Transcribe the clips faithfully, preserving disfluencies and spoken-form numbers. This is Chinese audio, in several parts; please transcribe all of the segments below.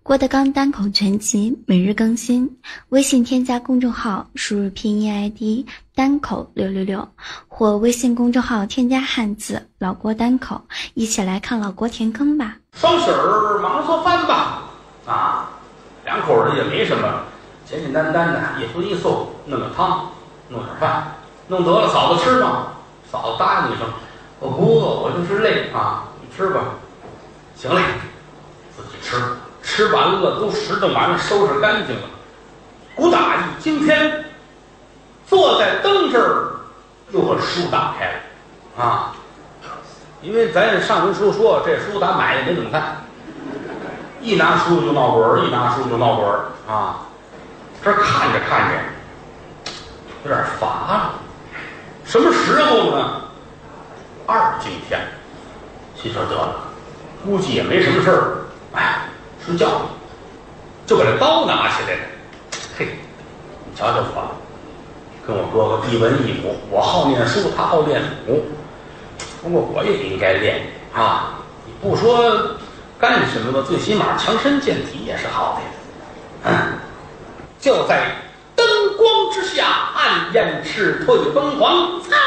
郭德纲单口全集每日更新，微信添加公众号，输入拼音 I D 单口六六六，或微信公众号添加汉字老郭单口，一起来看老郭填坑吧。 双喜儿忙做饭吧，啊，两口人也没什么，简简单单的一荤一素，弄个汤，弄点饭，弄得了，嫂子吃吗？嫂子答应一声，我不饿，我就是累啊，你吃吧。行嘞，自己吃。吃完了都拾掇完了，收拾干净了。鼓打一惊天，坐在灯这儿，又把书打开了啊！因为咱上文书说，这书咱买也没怎么看，一拿书就闹滚儿，一拿书就闹滚儿啊！这看着看着，有点乏了。什么时候呢？二更天，心说得了，估计也没什么事儿，哎。睡觉就把这刀拿起来了，嘿，你瞧瞧我，跟我哥哥一文一武，我好念书，他好练武，不过我也应该练啊！你不说干什么吧，最起码强身健体也是好的。嗯，就在灯光之下，暗焰赤退崩黄，苍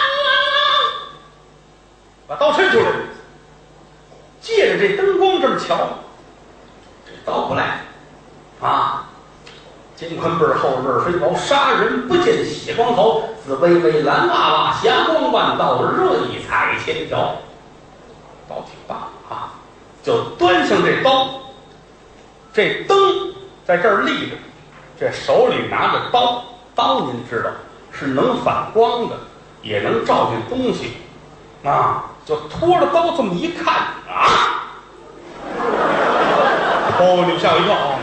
把刀伸出来，借着这灯光这么瞧。倒过来，啊！肩宽背厚刃飞薄，杀人不见血光头。紫薇薇蓝娃娃，霞光万道，热意彩千条。刀挺大啊，就端向这刀。这灯在这儿立着，这手里拿着刀，刀您知道是能反光的，也能照见东西，啊！就拖着刀这么一看啊！哦，你们吓我一跳啊！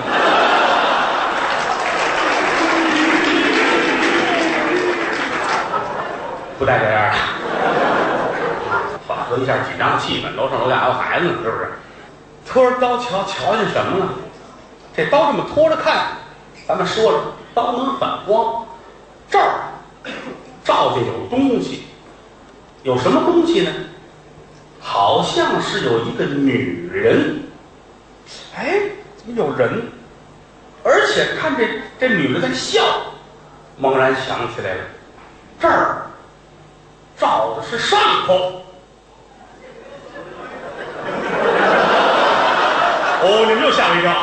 不带这样的，缓和一下紧张的气氛。楼上楼下还有孩子呢，是不是？拖着刀瞧瞧见什么了？这刀这么拖着看，咱们说了，刀能反光，这儿照见有东西，有什么东西呢？好像是有一个女人。哎，怎么有人？而且看这这女的在笑，猛然想起来了，这儿照的是上头。哦，你们又吓我一跳。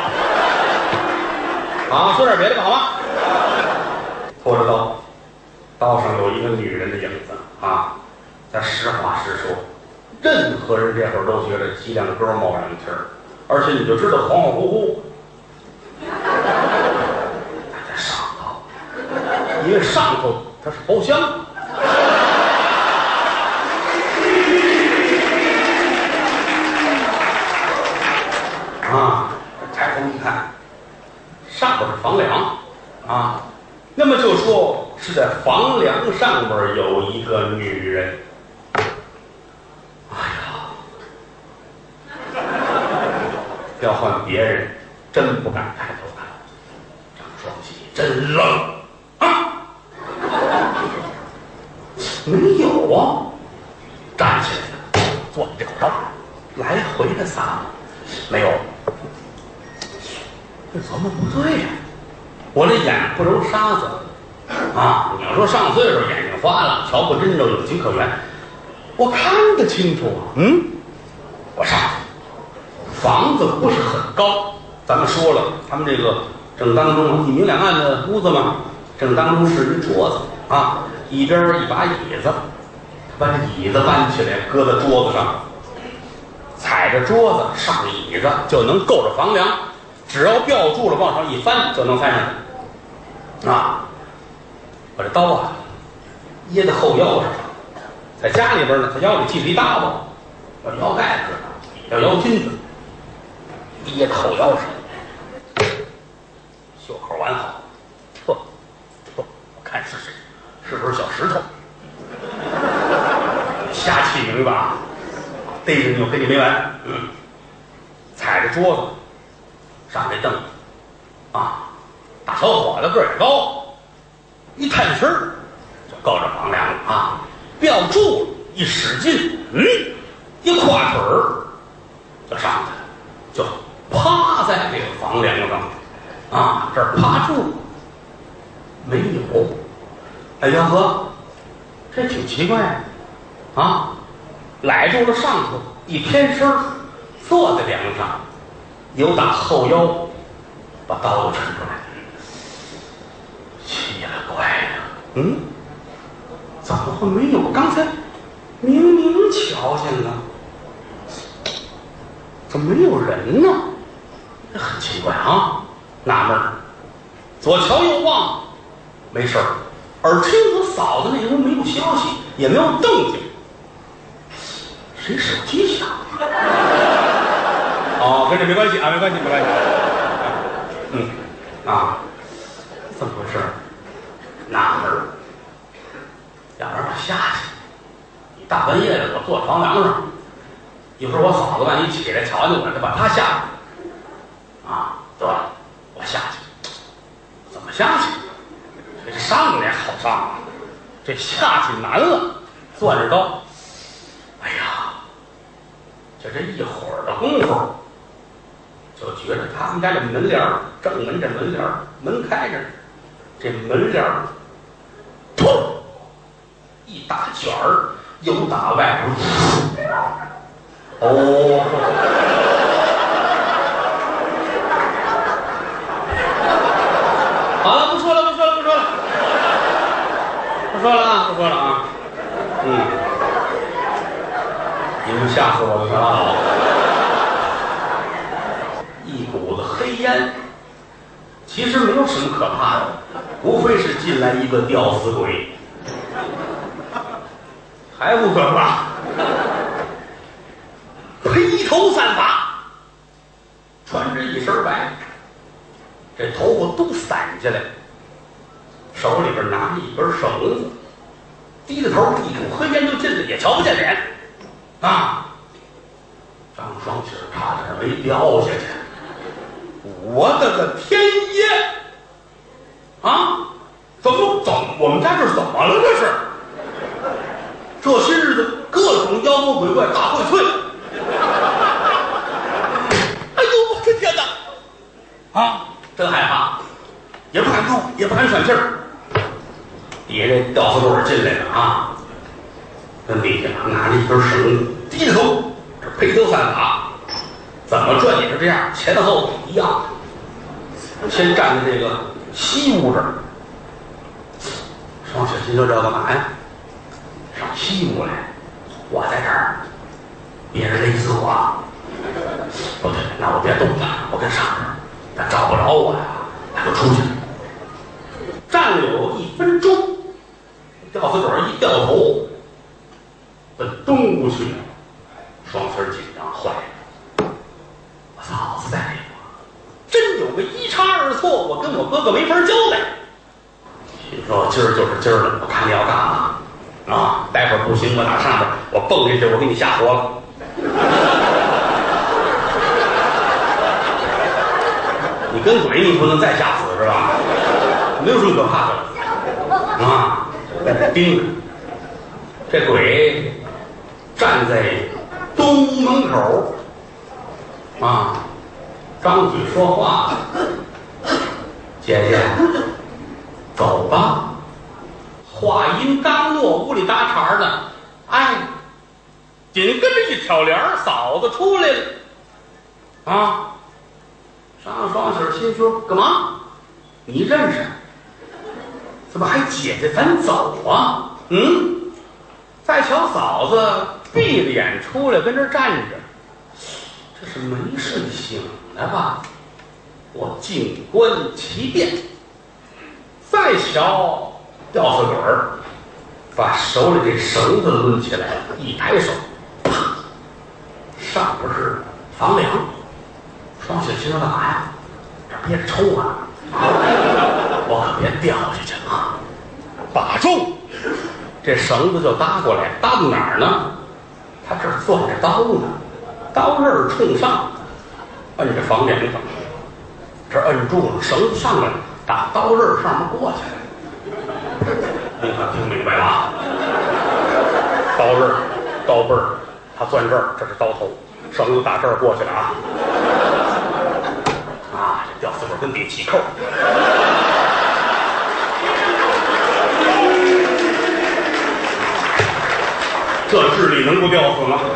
好，说点别的吧，好吗？拖着刀，刀上有一个女人的影子啊。咱实话实说，任何人这会儿都觉得脊梁沟冒冷气儿。而且你就知道恍恍惚惚，他在上头，因为上头它是包厢啊。抬头一看，上边是房梁啊，那么就说是在房梁上边有一个女人。要换别人，真不敢抬头看。张双喜真愣啊！没有啊！站起来了，攥这口刀，来回的撒，没有。这琢磨不对呀、啊，我这眼不揉沙子啊！你要说上岁数眼睛花了，瞧不真着，有情可原，我看得清楚啊。嗯，我上去。房子不是很高，咱们说了，他们这个正当中一明两暗的屋子嘛，正当中是一桌子啊，一边一把椅子，把椅子搬起来搁在桌子上，踩着桌子上椅子就能够着房梁，只要吊住了往上一翻就能翻上去啊。把这刀啊掖在后腰上，在家里边呢，他腰里系着一大包，要腰盖子，要腰巾子。掖在后腰上，袖口完好，呵，呵，我看是谁？是不是小石头？瞎起名吧，逮着你我跟你没完。嗯，踩着桌子，上这凳子，啊，大小伙子个儿也高，一探身儿就够着房梁了啊，吊住了，一使劲，嗯，一跨腿儿就上去了，就。 趴在这个房梁上，啊，这儿趴住没有？哎呀呵，这挺奇怪啊！揽住了上头，一偏身坐在梁上，由打后腰把刀子抻出来。奇了怪了，嗯，怎么会没有？刚才明明瞧见了，怎么没有人呢？这很奇怪啊，纳闷儿。左瞧右望，没事儿。耳听我嫂子那屋没有消息，也没有动静。谁手机响？哦，跟这没关系啊，没关系，没关系。嗯，啊，怎么回事？纳闷儿。要不然我下去，大半夜的我坐床梁上，一会儿我嫂子万一起来瞧见我，就把她吓着。啊，得了，我下去。怎么下去？这上来好上啊，这下去难了，攥着刀。哎呀，就这一会儿的功夫，就觉得他们家这门帘儿，正门这门帘儿，门开着，这门帘儿，砰，一打卷儿，又打外边。哦。好了，不说了，不说了，不说了，不说了啊，不说了啊。嗯，你们吓死我了，好。一股子黑烟，其实没有什么可怕的，无非是进来一个吊死鬼，还不可怕。披头散发，穿着一身白。这头发都散下来，手里边拿着一根绳子，低着头，一股黑烟就进来，也瞧不见脸啊！张双喜差点没掉下去，我的个天爷！啊，怎么怎么我们家这是怎么了？这是这些日子各种妖魔鬼怪大荟萃。哎呦，我的天哪！啊！真害怕，也不敢动，也不敢喘气儿。底下这吊死鬼进来了啊，跟底下拿着一根绳子，低着头，这披头散发，怎么转也是这样，前后一样。先站在这个西屋这儿，双雪心说这干嘛呀？上西屋来，我在这儿，别人勒死我。不对，那我别动了，我跟上这儿。他找不着我呀，他就出去了。站了有一分钟，吊死鬼一掉头，奔东屋去了。双丝紧张坏了，我嫂子在里头，真有个一差二错，我跟我哥哥没法交代。心说今儿就是今儿了，我看你要干嘛啊？待会儿不行，我打上边我蹦下去，我给你吓活了。你跟鬼你不能再吓死是吧？没有什么可怕的啊！盯着这鬼站在东屋门口啊，张嘴说话：“姐姐，走吧。”话音刚落，屋里搭茬的，哎，紧跟着一挑帘，嫂子出来了啊！张双喜心说：“干嘛？你认识？怎么还姐姐？咱走啊！”嗯，再瞧嫂子闭着眼出来，跟这站着，这是没睡醒了吧？我静观其变。再瞧吊死鬼儿，把手里这绳子抡起来，一抬手，啪，上边是房梁。双喜心说干嘛呀？这憋着抽啊！我可别掉下去啊！把住！这绳子就搭过来，搭到哪儿呢？他这儿攥着刀呢，刀刃冲上，摁着房梁上，这摁住了，绳子上来，打刀刃上面过去了。你可听明白了啊？刀刃、刀背儿，他攥这儿，这是刀头，绳子打这儿过去了啊！ 跟底起扣。这智力能不吊死吗？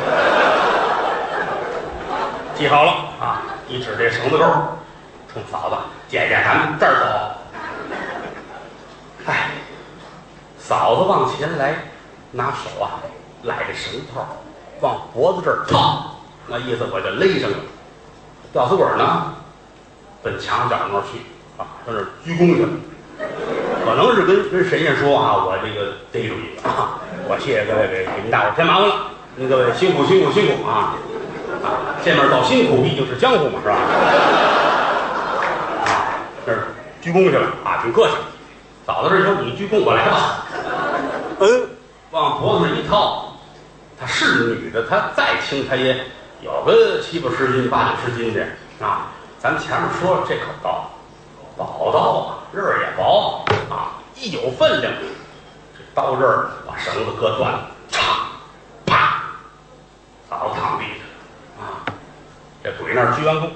系好了啊！一指这绳子钩，冲嫂子姐姐，咱们这儿走。哎，嫂子往前来，拿手啊揽着绳套，往脖子这儿套，那意思我就勒上了。吊死鬼呢，奔墙角那儿去啊，在那儿鞠躬去了。可能是跟跟神仙说啊，我这个逮住一个啊，我谢谢各位给给您大伙添麻烦了，您各位辛苦辛苦辛苦啊啊！见面道辛苦，毕竟是江湖嘛，是吧？啊，这儿鞠躬去了啊，挺客气。嫂子这一说你鞠躬，我来吧。嗯，往脖子上一套，她是女的，她再轻，她也有个七八十斤、八九十斤的啊。咱们前面说这口刀。宝刀啊，刃儿也薄啊，一有分量，这刀刃儿把绳子割断了，嚓，啪，嫂子躺地上啊，这鬼那儿鞠完躬，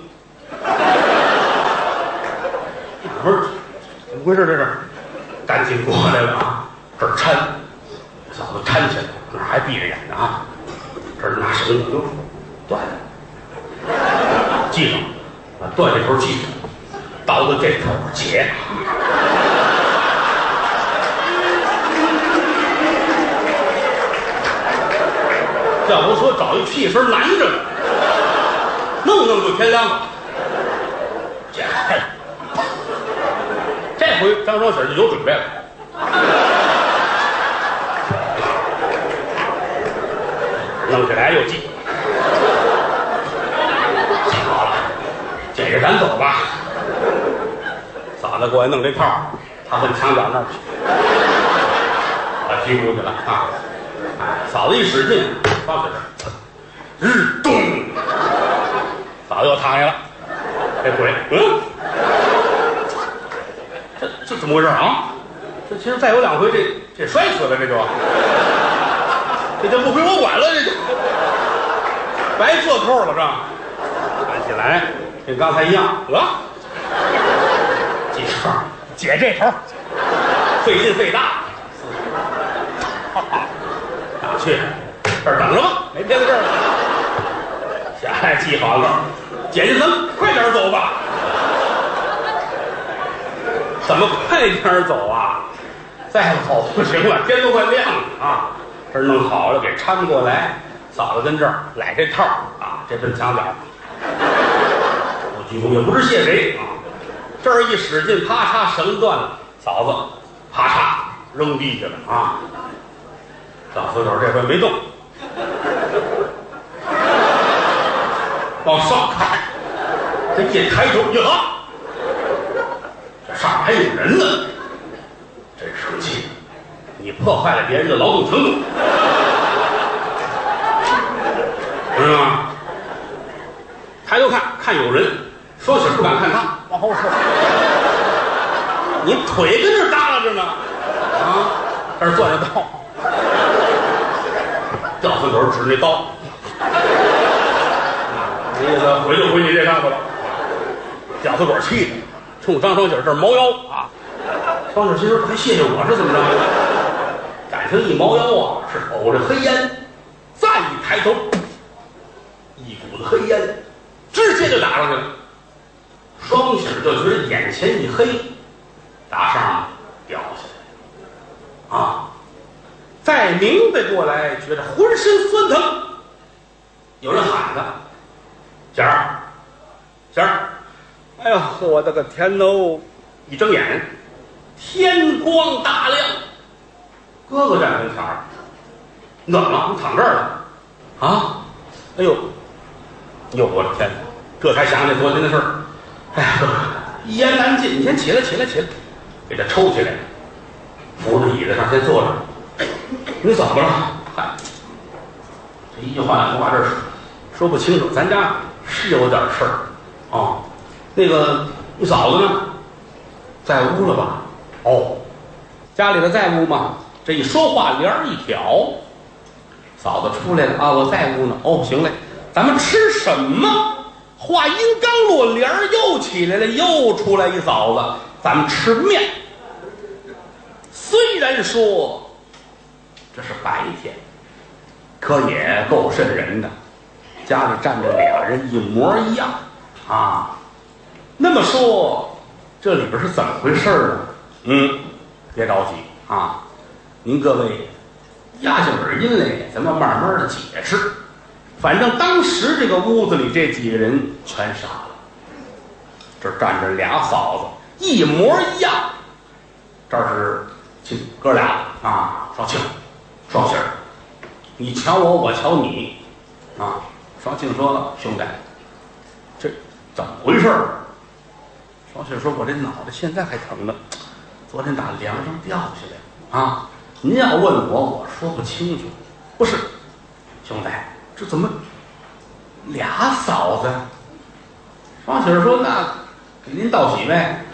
不是怎么回事？这是赶紧过来了啊，这儿搀，嫂子搀起来，那儿还闭着眼呢啊，这儿拿绳子就断了，系上，把断这头系上。刀的这头解，要不说找一屁声拦着了，弄弄就天亮了。解开了，这回张双喜就有准备了。弄起来又系，好了，姐姐咱走吧。嫂子过来弄这套，他奔墙角那儿去，把鞠躬去了啊！哎，嫂子一使劲，放在这儿，日咚，嫂子又躺下了。这鬼，嗯，这这怎么回事啊？这其实再有两回，这这摔死了，这就，这就不归我管了，这就白做扣了，是吧？看起来跟刚才一样，啊。记住，解这头，费劲费大，哪去？这儿等着吧，没别的事儿了。下来记好了，姐姐咱们快点走吧。怎么快点走啊？再走不行了，天都快亮了啊！这儿弄好了，给搀过来，嫂子跟这儿揽这套啊，这奔墙角。我鞠躬也不知谢谁啊。这儿一使劲，啪嚓，绳断了，嫂子啪嚓扔地下了啊！老死狗这回没动，往上看，这一抬头，呀，这上面还有人呢，真生气！你破坏了别人的劳动成果，知道吗？抬头看看有人，双喜不敢看他。往后撤，你腿跟这耷拉着呢，啊，这儿攥着刀，吊死狗指那刀，那意思回就回你这上头了。吊死狗气的，冲张双喜这儿猫腰啊，双喜心说还谢谢我是怎么着？感情一猫腰啊，是呕着黑烟，再一抬头，一股子黑烟直接就打上去了。双喜就觉得眼前一黑，打上面掉下来啊！再明白过来，觉得浑身酸疼。有人喊他：“贤儿，贤儿！”哎呦，我的个天喽！一睁眼，天光大亮。哥哥站跟前儿，你怎么了？你躺这儿了？啊！哎呦，哟，我的天！这才想起昨天的事儿。哎呀，哥哥，一言难尽，你先起来，起来，起来，给他抽起来，扶着椅子上先坐着。你怎么了？嗨，这一句话两句话，这是说不清楚。咱家是有点事儿啊。那个，你嫂子呢？在屋了吧？哦，家里头在屋吗？这一说话帘儿一挑，嫂子出来了啊，我在屋呢。哦，行嘞，咱们吃什么？ 话音刚落，帘儿又起来了，又出来一嫂子，咱们吃面。虽然说这是白天，可也够瘆人的。家里站着俩人一模一样啊。那么说，这里边是怎么回事呢？嗯，别着急啊，您各位压下耳音来，咱们慢慢的解释。反正当时这个屋子里这几个人全傻了，这儿站着俩嫂子，一模一样。这儿是亲哥俩啊，双庆、双喜儿，你瞧我，我瞧你啊。双庆说了：“兄弟，这怎么回事？”双喜儿说：“我这脑袋现在还疼呢，昨天打梁上掉下来啊！您要问我，我说不清楚。不是，兄弟，这怎么俩嫂子？”双喜儿说：“那给您道喜呗。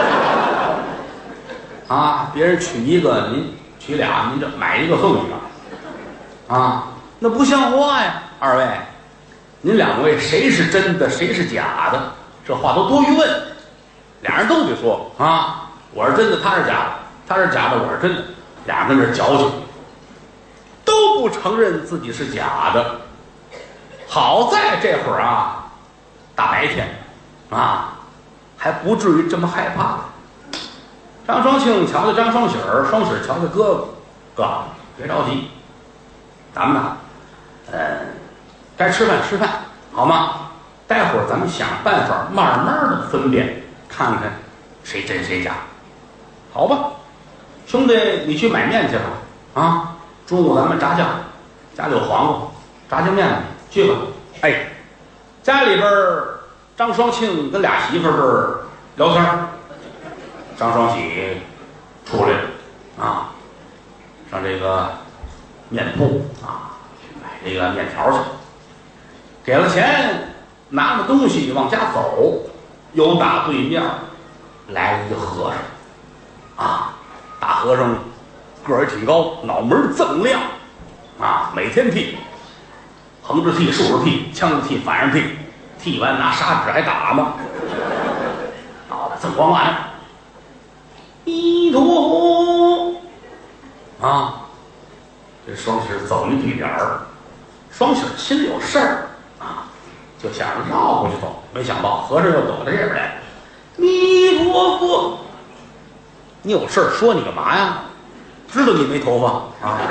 啊，别人娶一个，您娶俩，您这买一个送一个，啊，那不像话呀！二位，您两位谁是真的，谁是假的？这话都多余问。俩人都得说啊，我是真的，他是假的，他是假的，我是真的。俩人跟这矫情，都不承认自己是假的。好在这会儿啊，大白天啊，还不至于这么害怕。张双庆瞧瞧张双喜儿，双喜儿瞧瞧哥哥，哥别着急，咱们呢，呃，该吃饭吃饭，好吗？待会儿咱们想办法慢慢的分辨，看看谁真谁假，好吧？兄弟，你去买面去吧，啊，中午咱们炸酱，家里有黄瓜，炸酱面去吧。哎，家里边张双庆跟俩媳妇儿聊天。张双喜出来了啊，上这个面铺啊买这个面条去，给了钱，拿着东西往家走，又打对面来了一个和尚啊，大和尚个儿挺高，脑门锃亮啊，每天剃，横着剃，竖着剃，呛着剃，反着剃，剃完拿砂纸还打嘛，脑袋锃光亮。弥陀佛啊！这双喜走一对脸儿，双喜心里有事儿啊，就想着绕过去走，没想到和尚又躲到这边来。弥陀佛，你有事儿说你干嘛呀？知道你没头发啊？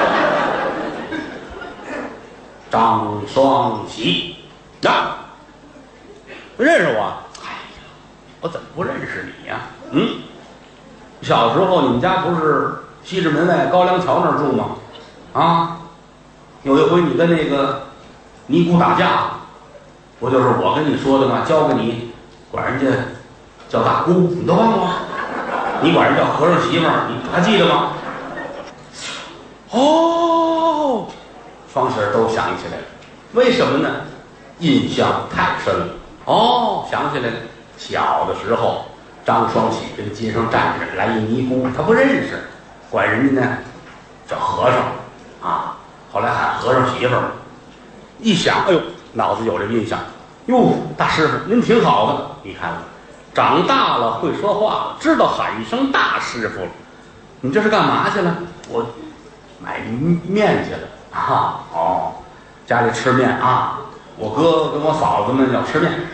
张双喜啊，认识我？哎呀，我怎么不认识你呀？嗯。小时候你们家不是西直门外高粱桥那儿住吗？啊，有一回你跟那个尼姑打架，不就是我跟你说的吗？教给你管人家叫大姑，你都忘了？你管人叫和尚媳妇儿，你还记得吗？哦，双喜都想起来了，为什么呢？印象太深了。哦，想起来了，小的时候。张双喜跟街上站着，来一尼姑，他不认识，管人家呢叫和尚啊，后来喊和尚媳妇儿。一想，哎呦，脑子有这个印象。哟，大师傅您挺好的，你看长大了会说话了，知道喊一声大师傅了。你这是干嘛去了？我买面去了啊。哦，家里吃面啊，我哥跟我嫂子们要吃面。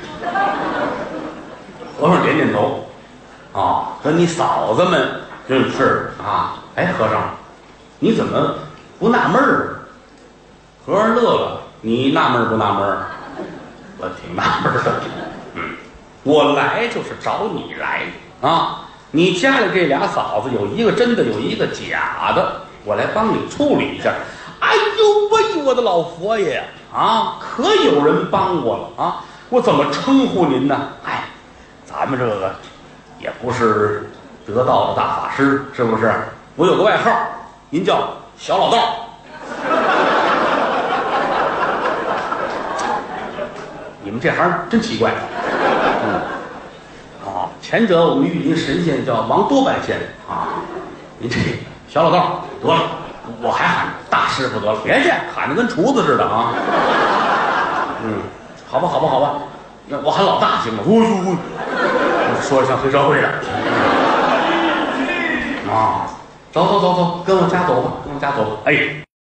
和尚点点头。啊，跟你嫂子们认识啊？哎，和尚，你怎么不纳闷儿？和尚乐了，你纳闷不纳闷儿？我挺纳闷的。嗯，我来就是找你来啊！你家里这俩嫂子有一个真的，有一个假的，我来帮你处理一下。哎呦喂，我的老佛爷啊，可有人帮我了啊！我怎么称呼您呢？哎，咱们这个。也不是得道的大法师，是不是？我有个外号，您叫小老道。你们这行真奇怪。嗯，哦，前者我们玉林神仙叫王多半仙啊，您这小老道得了，我还喊大师傅得了，别介，喊得跟厨子似的啊。嗯，好吧，好吧，好吧， 那我喊老大行吗？我我我说着像黑社会的啊！走走走走，跟我家走吧，跟我家走吧。哎。